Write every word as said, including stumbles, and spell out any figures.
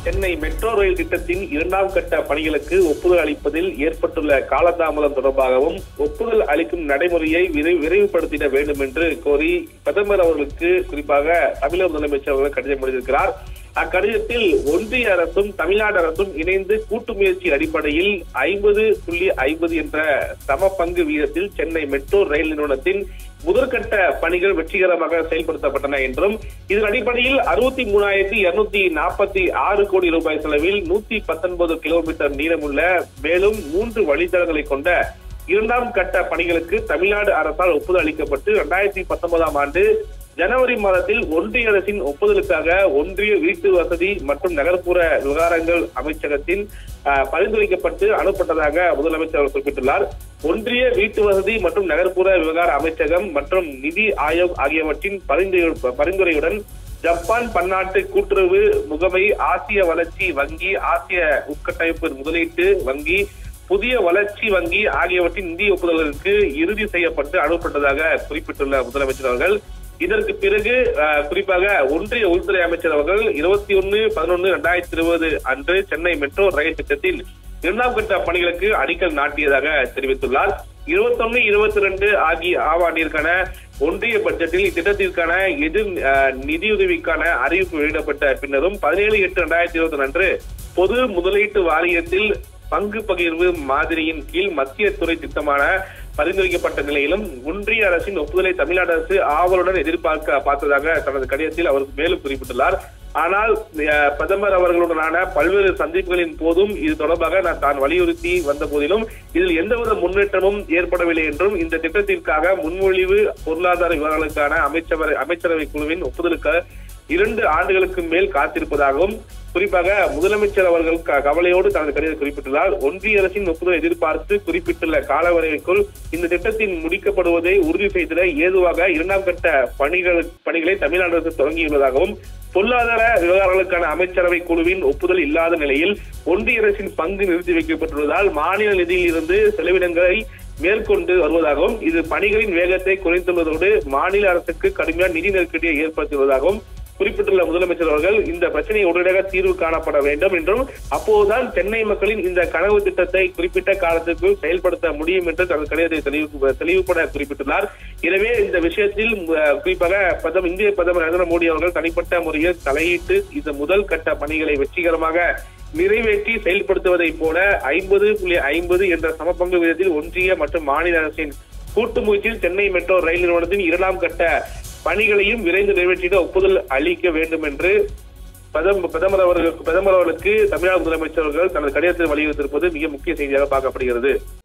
Chennai metro rail திட்டத்தின் இரண்டாம் கட்ட பணிகளுக்கு ஒப்புதல் அளிப்பதில் ஏற்பட்டுள்ள காலதாமதம் தொடர்பாகவும் ஒப்புதல் அளிக்கும் நடைமுறையை விரைவுபடுத்திட வேண்டும் என்று கோரி பிரதமர் அவர்களுக்கு குறிப்பாக தமிழக முதலமைச்சர் அவர்கள் கடிதம் எழுதியிருக்கிறார். அக்கடிதத்தில் ஒன்றிய அரசும் தமிழ்நாடு அரசும் இணைந்து கூட்டு முயற்சி அடிப்படையில் ஐம்பது புள்ளி ஐம்பது என்ற சம பங்கு வீதத்தில் சென்னை மெட்ரோ ரயில் நிறுவனத்தின் முதற்கட்ட பணிகள் வெற்றிகரமாக செயல்படுத்தப்பட்டன என்றும் இதன் அடிப்படையில் அறுபத்தி மூணாயிரத்தி இருநூத்தி நாற்பத்தி ஆறு கோடி ரூபாய் செலவில் நூத்தி பத்தொன்பது கிலோமீட்டர் நீளமுள்ள மேலும் மூன்று வழித்தடங்களை கொண்ட இரண்டாம் கட்ட பணிகளுக்கு தமிழ்நாடு அரசால் ஒப்புதல் அளிக்கப்பட்டு இரண்டாயிரத்தி பத்தொன்பதாம் ஆண்டு ஜனவரி மாதத்தில் ஒன்றிய அரசின் ஒப்புதலுக்காக ஒன்றிய வீட்டு வசதி மற்றும் நகர்ப்புற விவகாரங்கள் அமைச்சகத்தின் பரிந்துரைக்கப்பட்டு அனுப்பப்பட்டதாக முதலமைச்சர் குறிப்பிட்டுள்ளார். ஒன்றிய வீட்டு வசதி மற்றும் நகர்ப்புற விவகார அமைச்சகம் மற்றும் நிதி ஆயோக் ஆகியவற்றின் பரிந்துரையுடன் ஜப்பான் பன்னாட்டு கூட்டுறவு முகமை, ஆசிய வளர்ச்சி வங்கி, ஆசிய உட்கட்டமைப்பு முதலீட்டு வங்கி, புதிய வளர்ச்சி வங்கி ஆகியவற்றின் நிதி ஒப்புதல்களுக்கு இறுதி செய்யப்பட்டு அனுப்பப்பட்டதாக குறிப்பிட்டுள்ள முதலமைச்சர் அவர்கள் இதற்கு பிறகு குறிப்பாக ஒன்றிய உள்துறை அமைச்சர் அவர்கள் இருபத்தி ஒன்னு பதினொன்னு இரண்டாயிரத்தி இருபது அன்று சென்னை மெட்ரோ ரயில் திட்டத்தில் இரண்டாம் கட்ட பணிகளுக்கு அடிக்கல் நாட்டியதாக தெரிவித்துள்ளார். இருபத்தி ஒன்னு இருபத்தி ரெண்டு ஆகிய ஆண்டிற்கான ஒன்றிய பட்ஜெட்டில் இத்திட்டத்திற்கான எதிர் நிதியுதவிக்கான அறிவிப்பு வெளியிடப்பட்ட பின்னரும் பதினேழு எட்டு இரண்டாயிரத்தி இருபத்தி ஒன்று அன்று பொது முதலீட்டு வாரியத்தில் பங்கு பகிர்வு மாதிரியின் கீழ் மத்திய துறை திட்டமான பரிந்துரைக்கப்பட்ட நிலையிலும் ஒன்றிய அரசின் ஒப்புதலை தமிழ்நாடு அரசு ஆவலுடன் எதிர்பார்க்க பார்த்ததாக தனது கடிதத்தில் அவர் மேலும் குறிப்பிட்டுள்ளார். ஆனால் பிரதமர் அவர்களுடனான பல்வேறு சந்திப்புகளின் போதும் இது தொடர்பாக நான் தான் வலியுறுத்தி வந்த போதிலும் இதில் எந்தவித முன்னேற்றமும் ஏற்படவில்லை என்றும் இந்த திட்டத்திற்காக முன்மொழிவு பொருளாதார விவகாரங்களுக்கான அமைச்சரவை அமைச்சரவை குழுவின் ஒப்புதலுக்கு இரண்டு ஆண்டுகளுக்கு மேல் காத்திருப்பதாகவும் குறிப்பாக முதலமைச்சர் அவர்கள் கவலையோடு தனது கடிதத்தில் குறிப்பிட்டுள்ளார். ஒன்றிய அரசின் ஒப்புதலை எதிர்பார்த்து குறிப்பிட்டுள்ள காலவரைக்குள் இந்த திட்டத்தின் முடிக்கப்படுவதை உறுதி செய்திட ஏதுவாக இரண்டாம் கட்ட பணிகள் பணிகளை தமிழ்நாடு அரசு தொடங்கியுள்ளதாகவும் பொருளாதார விவகாரங்களுக்கான அமைச்சரவை குழுவின் ஒப்புதல் இல்லாத நிலையில் ஒன்றிய அரசின் பங்கு நிறுத்தி வைக்கப்பட்டுள்ளதால் மாநில நிதியில் இருந்து செலவினங்களை மேற்கொண்டு வருவதாகவும் இது பணிகளின் வேகத்தை குறைத்துள்ளதோடு மாநில அரசுக்கு கடுமையான நிதி நெருக்கடியை ஏற்படுத்தியுள்ளதாகவும் குறிப்பிட்டுள்ள முதலமைச்சர் அவர்கள் இந்த பிரச்சனையை உடனடியாக தீர்வு காணப்பட வேண்டும் என்றும் அப்போதுதான் சென்னை மக்களின் இந்த கனவு திட்டத்தை குறிப்பிட்ட காலத்திற்குள் செயல்படுத்த முடியும் என்று தனது கடிதத்தை தெளிவு தெளிவுபட குறிப்பிட்டுள்ளார். எனவே இந்த விஷயத்தில் குறிப்பாக பிரதமர் இந்திய பிரதமர் நரேந்திர மோடி அவர்கள் தனிப்பட்ட முறையில் தலையிட்டு இந்த முதல் கட்ட பணிகளை வெற்றிகரமாக நிறைவேற்றி செயல்படுத்துவதை போல ஐம்பது புள்ளி ஐம்பது என்ற சமபங்கு விதத்தில் ஒன்றிய மற்றும் மாநில அரசின் கூட்டு முயற்சியில் சென்னை மெட்ரோ ரயில் நிறுவனத்தின் இரண்டாம் கட்ட பணிகளையும் விரைந்து நிறைவேற்றிட ஒப்புதல் அளிக்க வேண்டும் என்று பிரதமர் அவர்களுக்கு பிரதமர் அவர்களுக்கு தமிழ்நாடு முதலமைச்சர் அவர்கள் தனது கடிதத்தில் வலியுறுத்தியிருப்பது மிக முக்கிய செய்தியாக பார்க்கப்படுகிறது.